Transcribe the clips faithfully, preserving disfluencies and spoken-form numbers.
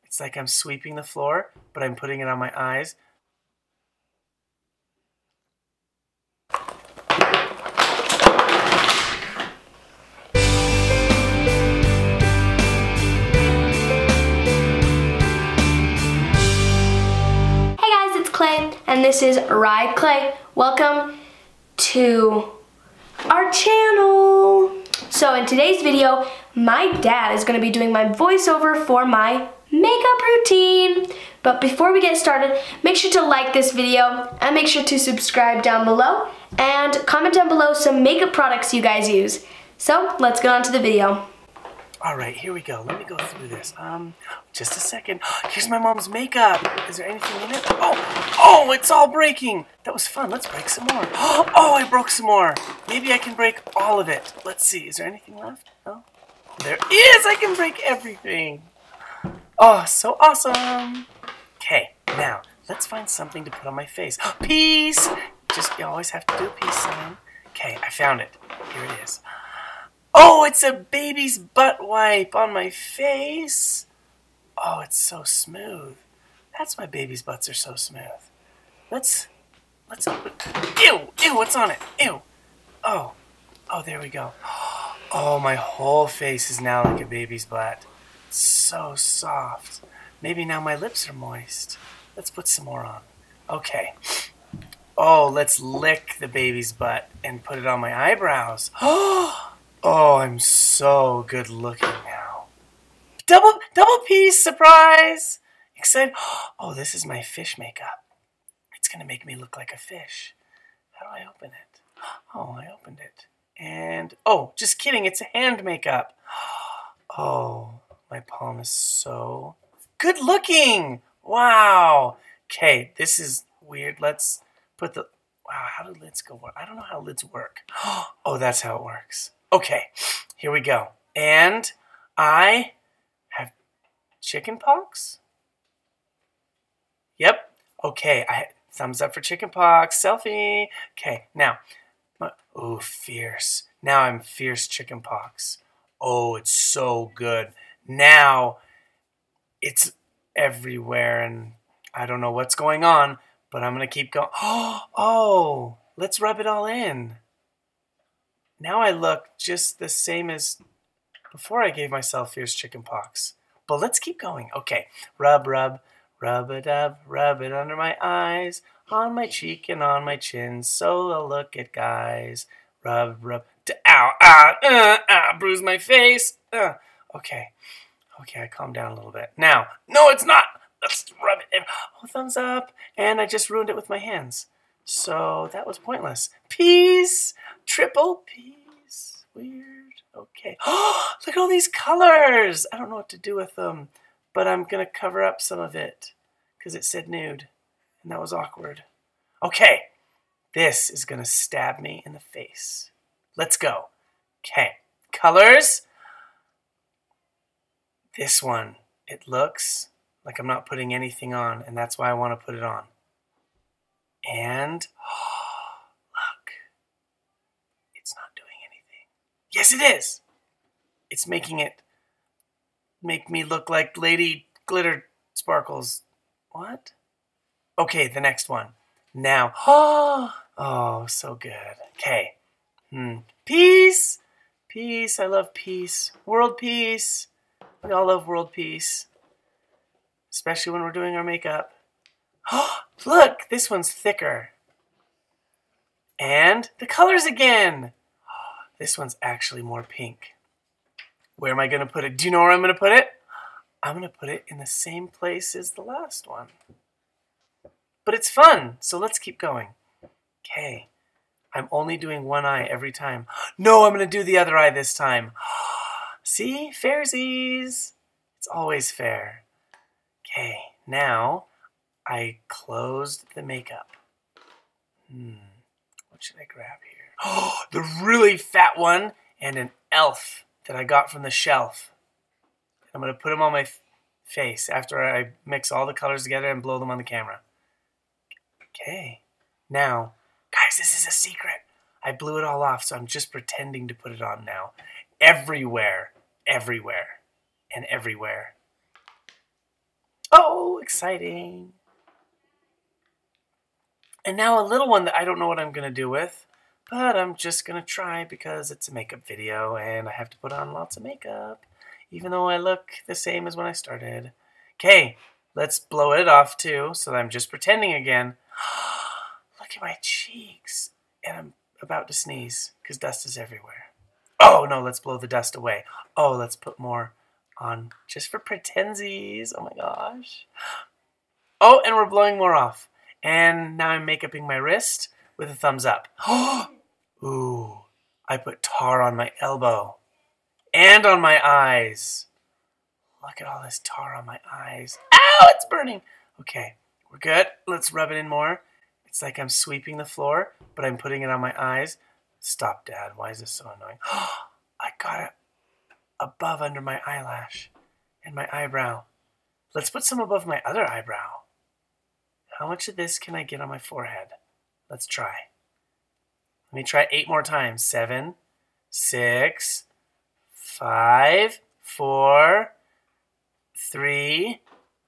It's like I'm sweeping the floor, but I'm putting it on my eyes. Clay, and this is Rye Clay. Welcome to our channel. So in today's video, my dad is going to be doing my voiceover for my makeup routine. But before we get started, make sure to like this video and make sure to subscribe down below and comment down below some makeup products you guys use. So let's get on to the video. All right, here we go. Let me go through this. Um, just a second. Here's my mom's makeup. Is there anything in it? Oh, oh, it's all breaking. That was fun. Let's break some more. Oh, I broke some more. Maybe I can break all of it. Let's see. Is there anything left? No? There is. I can break everything. Oh, so awesome. Okay, now let's find something to put on my face. Peace. Just, you always have to do a peace sign. Okay, I found it. Here it is. Oh, it's a baby's butt wipe on my face. Oh, it's so smooth. That's why babies' butts are so smooth. Let's, let's open. Ew, ew, what's on it? Ew. Oh, oh, there we go. Oh, my whole face is now like a baby's butt. It's so soft. Maybe now my lips are moist. Let's put some more on. Okay. Oh, let's lick the baby's butt and put it on my eyebrows. Oh. Oh, I'm so good looking now. Double, double piece, surprise! Excited. Oh, this is my fish makeup. It's going to make me look like a fish. How do I open it? Oh, I opened it. And, oh, just kidding, it's a hand makeup. Oh, my palm is so good looking. Wow. Okay, this is weird. Let's put the, wow, how do lids go? I don't know how lids work. Oh, that's how it works. Okay, here we go. And I have chicken pox? Yep. Okay, I thumbs up for chicken pox. Selfie. Okay, now. Oh, fierce. Now I'm fierce chicken pox. Oh, it's so good. Now it's everywhere and I don't know what's going on, but I'm going to keep going. Oh, let's rub it all in. Now I look just the same as before I gave myself fierce chicken pox. But let's keep going. Okay. Rub, rub, rub-a-dub, rub it under my eyes, on my cheek and on my chin, so I'll look at guys. Rub, rub, ow, ow, uh, uh, bruise my face. Uh. Okay. Okay, I calmed down a little bit. Now, no, it's not. Let's rub it in. Oh, thumbs up. And I just ruined it with my hands. So that was pointless. Peace. Triple peace. Weird. Okay. Oh, look at all these colors. I don't know what to do with them, but I'm going to cover up some of it because it said nude, and that was awkward. Okay. This is going to stab me in the face. Let's go. Okay. Colors. This one, it looks like I'm not putting anything on, and that's why I want to put it on. And, oh, look, it's not doing anything. Yes, it is. It's making it make me look like Lady Glitter Sparkles. What? Okay, the next one. Now, oh, oh, so good. Okay. Hmm. Peace. Peace. I love peace. World peace. We all love world peace. Especially when we're doing our makeup. Oh, look, this one's thicker. And the colors again. Oh, this one's actually more pink. Where am I going to put it? Do you know where I'm going to put it? I'm going to put it in the same place as the last one. But it's fun, so let's keep going. Okay. I'm only doing one eye every time. No, I'm going to do the other eye this time. See? Fairsies. It's always fair. Okay, now I closed the makeup. Hmm, what should I grab here? Oh, the really fat one and an elf that I got from the shelf. I'm going to put them on my face after I mix all the colors together and blow them on the camera. Okay, now, guys, this is a secret. I blew it all off, so I'm just pretending to put it on now. Everywhere, everywhere, and everywhere. exciting. And now a little one that I don't know what I'm going to do with, but I'm just going to try because it's a makeup video and I have to put on lots of makeup, even though I look the same as when I started. Okay, let's blow it off too, so that I'm just pretending again. Look at my cheeks. And I'm about to sneeze because dust is everywhere. Oh, no, let's blow the dust away. Oh, let's put more on just for pretensies. Oh, my gosh. Oh, and we're blowing more off. And now I'm make-upping my wrist with a thumbs up. Ooh, I put tar on my elbow and on my eyes. Look at all this tar on my eyes. Ow, it's burning. Okay, we're good. Let's rub it in more. It's like I'm sweeping the floor, but I'm putting it on my eyes. Stop, Dad. Why is this so annoying? I got it above under my eyelash and my eyebrow. Let's put some above my other eyebrow. How much of this can I get on my forehead? Let's try. Let me try eight more times. Seven, six, five, four, three.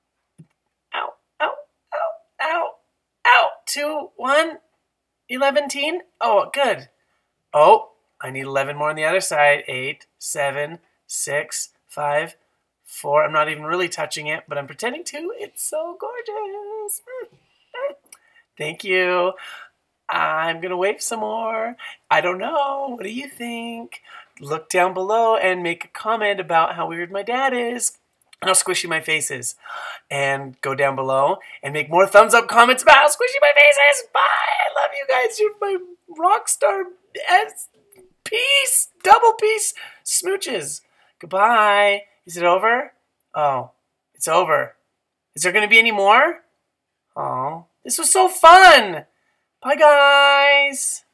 Ow, ow, ow, ow, ow. Two, one, eleven teen. Oh, good. Oh, I need eleven more on the other side. Eight, seven, six, five, four. I'm not even really touching it, but I'm pretending to. It's so gorgeous. Thank you. I'm going to wave some more. I don't know. What do you think? Look down below and make a comment about how weird my dad is. And how squishy my face is. And go down below and make more thumbs up comments about how squishy my face is. Bye. I love you guys. You're my rock star. Peace. Double peace. Smooches. Goodbye. Is it over? Oh, it's over. Is there going to be any more? Oh, this was so fun. Bye, guys.